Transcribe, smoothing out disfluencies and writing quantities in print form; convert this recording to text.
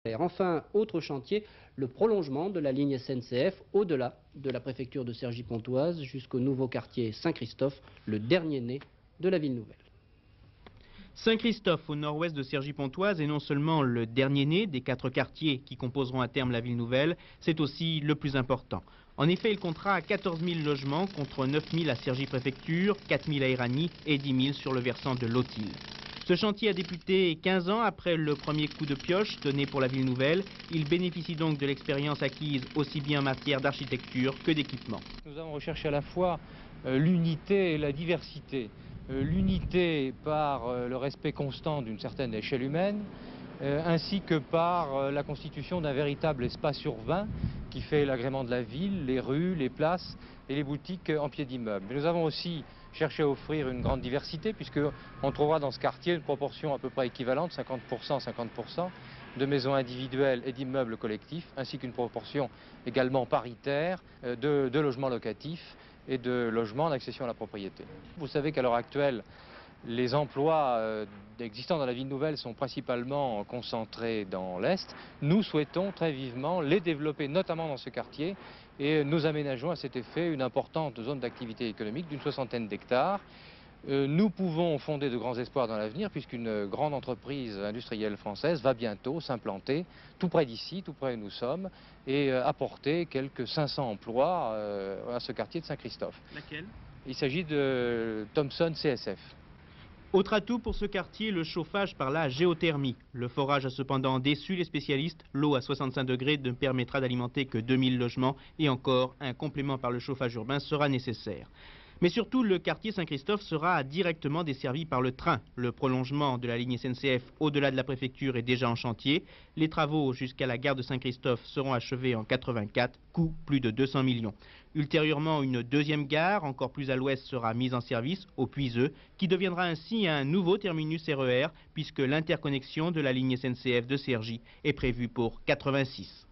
Enfin, autre chantier, le prolongement de la ligne SNCF au-delà de la préfecture de Cergy-Pontoise jusqu'au nouveau quartier Saint-Christophe, le dernier né de la ville nouvelle. Saint-Christophe, au nord-ouest de Cergy-Pontoise, est non seulement le dernier né des 4 quartiers qui composeront à terme la ville nouvelle, c'est aussi le plus important. En effet, il comptera 14 000 logements contre 9 000 à Cergy-Préfecture, 4 000 à Éragny et 10 000 sur le versant de l'Autil. Ce chantier a débuté 15 ans après le premier coup de pioche donné pour la ville nouvelle. Il bénéficie donc de l'expérience acquise aussi bien en matière d'architecture que d'équipement. Nous avons recherché à la fois l'unité et la diversité. L'unité par le respect constant d'une certaine échelle humaine, ainsi que par la constitution d'un véritable espace urbain qui fait l'agrément de la ville, les rues, les places et les boutiques en pied d'immeuble. Mais nous avons aussi cherché à offrir une grande diversité puisqu'on trouvera dans ce quartier une proportion à peu près équivalente, 50%, 50%, de maisons individuelles et d'immeubles collectifs, ainsi qu'une proportion également paritaire de logements locatifs et de logements en accession à la propriété. Vous savez qu'à l'heure actuelle, les emplois existants dans la ville nouvelle sont principalement concentrés dans l'Est. Nous souhaitons très vivement les développer, notamment dans ce quartier, et nous aménageons à cet effet une importante zone d'activité économique d'une 60aine d'hectares. Nous pouvons fonder de grands espoirs dans l'avenir puisqu'une grande entreprise industrielle française va bientôt s'implanter tout près d'ici, tout près où nous sommes, et apporter quelques 500 emplois à ce quartier de Saint-Christophe. Laquelle ? Il s'agit de Thomson CSF. Autre atout pour ce quartier, le chauffage par la géothermie. Le forage a cependant déçu les spécialistes. L'eau à 65 degrés ne permettra d'alimenter que 2000 logements et encore, un complément par le chauffage urbain sera nécessaire. Mais surtout, le quartier Saint-Christophe sera directement desservi par le train. Le prolongement de la ligne SNCF au-delà de la préfecture est déjà en chantier. Les travaux jusqu'à la gare de Saint-Christophe seront achevés en 84, coût plus de 200 millions. Ultérieurement, une deuxième gare, encore plus à l'ouest, sera mise en service au Puiseux, qui deviendra ainsi un nouveau terminus RER, puisque l'interconnexion de la ligne SNCF de Cergy est prévue pour 86.